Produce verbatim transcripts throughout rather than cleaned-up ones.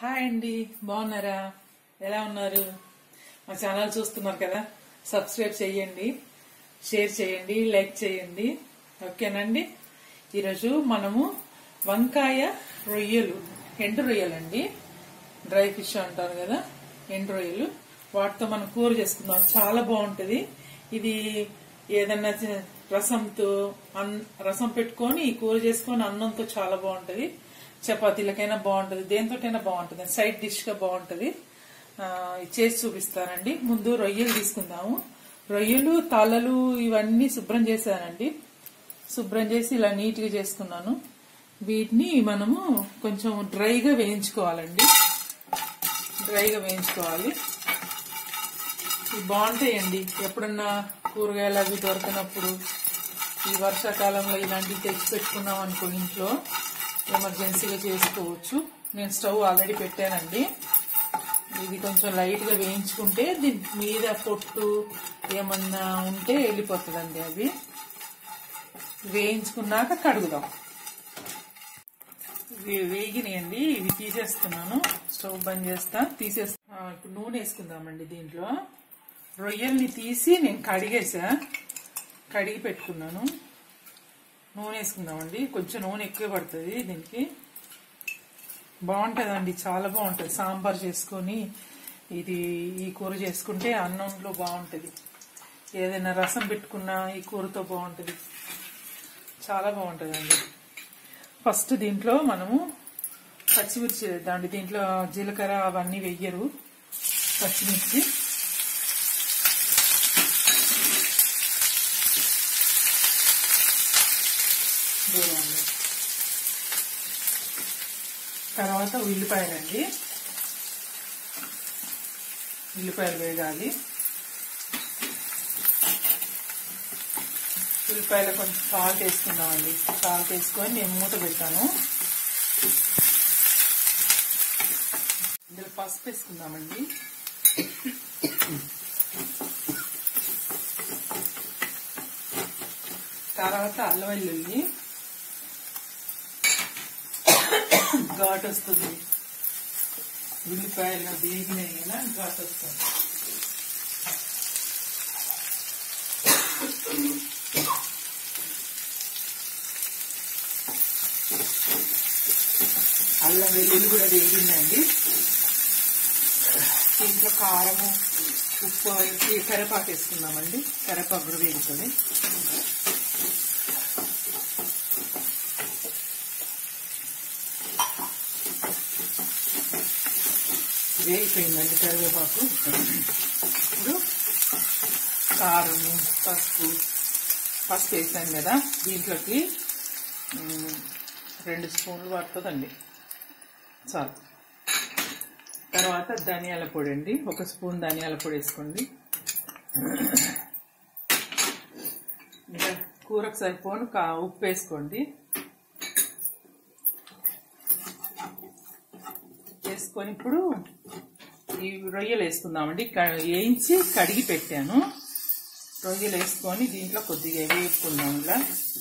Hi అండి, బాగున్నారా? ఎలా ఉన్నారు? మా ఛానల్ చూస్తున్నారు కదా, సబ్స్క్రైబ్ చేయండి, షేర్ చేయండి, లైక్ చేయండి. ఓకేనండి. ఈరోజు మనము వంకాయ రొయ్యలు, ఎండు రొయ్యలు అండి, డ్రై ఫిష్ అంటారు కదా, ఎండు రొయ్యలు, వాటితో మనం కూర చేసుకుందాం. చాలా బాగుంటది. ఇది ఏదన్నా రసంతో రసం పెట్టుకొని ఈ కూర చేసుకొని అన్నంతో చాలా బాగుంటది. చపాతీలకైనా బాగుంటది, దేంతోటైనా బాగుంటది, సైడ్ డిష్ గా బాగుంటది. చేసి చూపిస్తానండి. ముందు రొయ్యలు తీసుకుందాము. రొయ్యలు తలలు ఇవన్నీ శుభ్రం చేశానండి. శుభ్రం చేసి ఇలా నీట్ గా చేసుకున్నాను. వీటిని మనము కొంచెం డ్రైగా వేయించుకోవాలండి. డ్రైగా వేయించుకోవాలి. ఇవి బాగుంటాయండి. ఎప్పుడన్నా కూరగాయలు అవి దొరకనప్పుడు ఈ వర్షాకాలంలో ఇలాంటివి తెచ్చి పెట్టుకున్నాం అనుకో, ఇంట్లో ఎమర్జెన్సీగా చేసుకోవచ్చు. నేను స్టవ్ ఆల్రెడీ పెట్టానండి. ఇది కొంచెం లైట్ గా వేయించుకుంటే దీని మీద పొట్టు ఏమన్నా ఉంటే వెళ్ళిపోతుందండి. అవి వేయించుకున్నాక కడుగుదాం. ఇవి వేగినాయండి. ఇవి తీసేస్తున్నాను. స్టవ్ బంద్ చేస్తా, తీసేస్తా. ఇప్పుడు నూనె వేసుకుందామండి. దీంట్లో రొయ్యల్ని తీసి నేను కడిగేసా, కడిగి పెట్టుకున్నాను. నూనె వేసుకుందామండి. కొంచెం నూనె ఎక్కువ పడుతుంది దీనికి. బాగుంటుందండి, చాలా బాగుంటుంది. సాంబార్ చేసుకొని ఇది ఈ కూర చేసుకుంటే అన్నంలో బాగుంటుంది. ఏదైనా రసం పెట్టుకున్నా ఈ కూరతో బాగుంటుంది, చాలా బాగుంటుందండి. ఫస్ట్ దీంట్లో మనము పచ్చిమిర్చి వేద్దామండి. దీంట్లో జీలకర్ర అవన్నీ వెయ్యరు, పచ్చిమిర్చి. తర్వాత ఉల్లిపాయలండి. ఉల్లిపాయలు వేగాలి. ఉల్లిపాయలు కొంచెం సాల్ట్ వేసుకుందామండి. సాల్ట్ వేసుకొని నేను మూత పెడతాను. ఇందులో పసుపు వేసుకుందామండి. తర్వాత అల్లం వెల్లుల్లి ఘాటు వస్తుంది. ఉల్లిపాయలు వేగినాయి కదా, ఘాటు వస్తుంది. అల్లం వెల్లుల్లి కూడా వేగిందండి. దీంట్లో కారము, ఉప్పు వేసి కరివేపాకు వేసుకుందామండి. కరివేపాకు కూడా వేగుతుంది. వేగిపోయిందండి కరివేపాకు. ఇప్పుడు కారము, పసుపు పసుపు వేసాను కదా, దీంట్లోకి రెండు స్పూన్లు పడుతుందండి, చాలు. తర్వాత ధనియాల పొడి అండి. ఒక స్పూన్ ధనియాల పొడి వేసుకోండి. ఇంకా కూరకు సరిపోను ఉప్పు వేసుకోండి. వేసుకొని ఇప్పుడు ఈ రొయ్యలు వేసుకుందామండి. వేయించి కడిగి పెట్టాను. రొయ్యలు వేసుకొని దీంట్లో కొద్దిగా వేపుకుందాం. ఇలా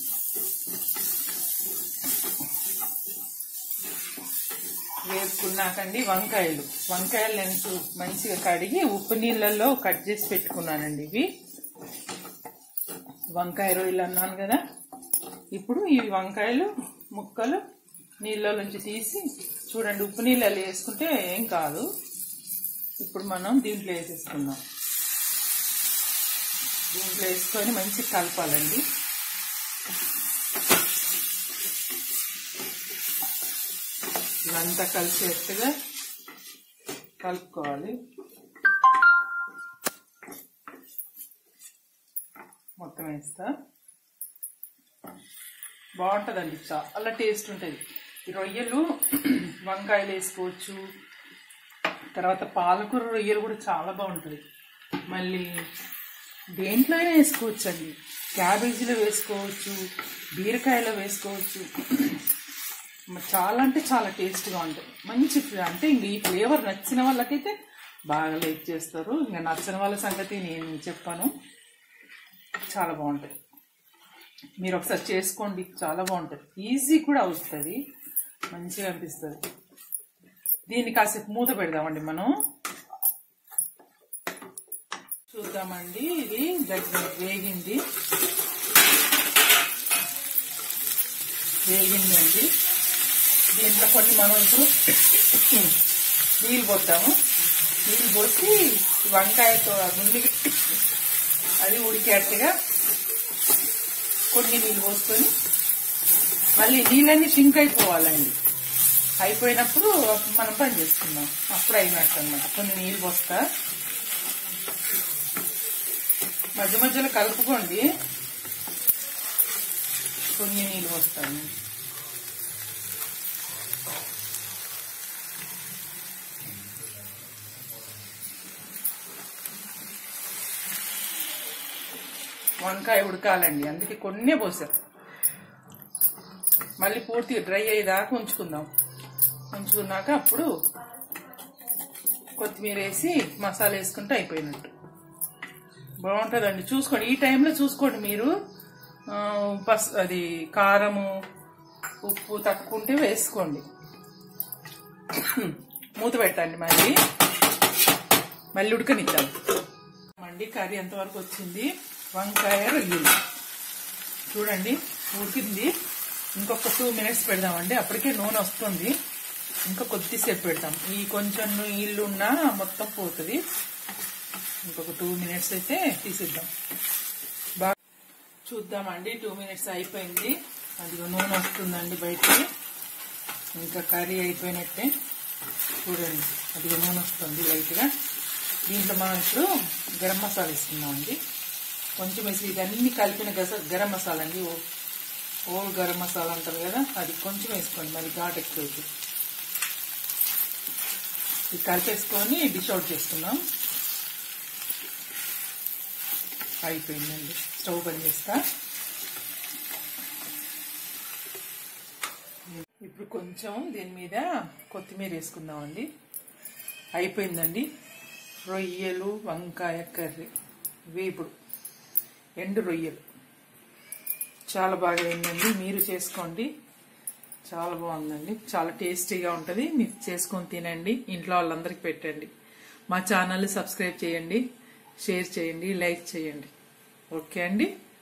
వేపుకున్నాకండి వంకాయలు వంకాయలు నేను మంచిగా కడిగి ఉప్పు నీళ్ళల్లో కట్ చేసి పెట్టుకున్నానండి. ఇవి వంకాయ రొయ్యలు అన్నాను కదా. ఇప్పుడు ఈ వంకాయలు ముక్కలు నీళ్ళ నుంచి తీసి చూడండి, ఉప్పు నీళ్ళలో వేసుకుంటే ఏం కాదు. ఇప్పుడు మనం దీంట్లో వేసేసుకుందాం. దీంట్లో వేసుకొని మంచిగా కలపాలండి. ఇదంతా కలిసేట్టుగా కలుపుకోవాలి. మొత్తం వేస్తా. బాగుంటుందండి, చాలా టేస్ట్ ఉంటుంది. ఈ రొయ్యలు వంకాయలు వేసుకోవచ్చు. తర్వాత పాలకూర రొయ్యలు కూడా చాలా బాగుంటుంది. మళ్ళీ దేంట్లో అయినా వేసుకోవచ్చు అండి. క్యాబేజీలో వేసుకోవచ్చు, బీరకాయలో వేసుకోవచ్చు. చాలా అంటే చాలా టేస్ట్గా ఉంటుంది. మంచి అంటే ఇంక ఈ ఫ్లేవర్ నచ్చిన వాళ్ళకైతే బాగా లైక్ చేస్తారు. ఇంకా నచ్చిన వాళ్ళ సంగతి నేను చెప్పాను. చాలా బాగుంటుంది. మీరు ఒకసారి చేసుకోండి, చాలా బాగుంటుంది. ఈజీ కూడా అవుతుంది, మంచిగా అనిపిస్తుంది. దీన్ని కాసేపు మూత పెడదామండి మనం. చూద్దామండి, ఇది దగ్గర వేగింది వేగిందండి దీంట్లో కొన్ని మనం ఇప్పుడు నీళ్ళు పోద్దాము. నీళ్ళు పోసి వంకాయతో ముందు అది ఉడికేట్టుగా కొన్ని నీళ్ళు పోసుకొని మళ్ళీ నీళ్ళన్నీ సింక్ అయిపోవాలండి. అయిపోయినప్పుడు మనం పని చేసుకుందాం, అప్పుడు అయినట్టు అన్నమాట. కొన్ని నీళ్ళు పోస్తా, మధ్య మధ్యలో కలుపుకోండి. కొన్ని నీళ్ళు పోస్తాను. వంకాయ ఉడకాలండి, అందుకే కొన్నే పోసారు. మళ్ళీ పూర్తిగా డ్రై అయ్యేదాకా ఉంచుకుందాం. ఉంచుకున్నాక అప్పుడు కొత్తిమీర వేసి మసాలా వేసుకుంటే అయిపోయినట్టు. బాగుంటుందండి, చూసుకోండి. ఈ టైంలో చూసుకోండి మీరు, పస్ అది కారము ఉప్పు తక్కువ వేసుకోండి. మూత పెట్టండి, మళ్ళీ మళ్ళీ ఉడకనిద్దాం అండి. కర్రీ ఎంతవరకు వచ్చింది? వంకాయ రొయ్యలు చూడండి ఉడికింది. ఇంకొక టూ మినిట్స్ పెడదామండి, అప్పటికే నూనె వస్తుంది. ఇంకా కొద్దిసేపు పెడతాం, ఈ కొంచెం నీళ్ళు ఉన్నా మొత్తం పోతుంది. ఇంకొక టూ మినిట్స్ అయితే తీసిద్దాం. బాగా చూద్దామండి, టూ మినిట్స్ అయిపోయింది. అదిగో నూనె వస్తుందండి బయటికి. ఇంకా కర్రీ అయిపోయినట్టే చూడండి, అదిగో నూనె వస్తుంది లైట్గా. దీంట్లో మనం ఇప్పుడు గరం మసాలా వేసుకుందామండి. కొంచెం వేసి ఇదన్నీ కలిపిన గస గరం మసాలా అండి, ఓల్ గరం మసాలా అంటారు కదా, అది కొంచెం వేసుకోండి, మరి ఘాట్ ఎక్కువ. ఇది కలిపేసుకొని డిష్ అవుట్ చేసుకుందాం. అయిపోయిందండి, స్టవ్ బంద్ చేస్తా. ఇప్పుడు కొంచెం దీని మీద కొత్తిమీర వేసుకుందామండి. అయిపోయిందండి రొయ్యలు వంకాయ కర్రీ. వేపుడు ఎండు రొయ్యలు చాలా బాగా అయిందండి. మీరు చేసుకోండి, చాలా బాగుందండి, చాలా టేస్టీగా ఉంటుంది. మీరు చేసుకొని తినండి, ఇంట్లో వాళ్ళందరికీ పెట్టండి. మా ఛానల్ సబ్స్క్రైబ్ చేయండి, షేర్ చేయండి, లైక్ చేయండి. ఓకే అండి.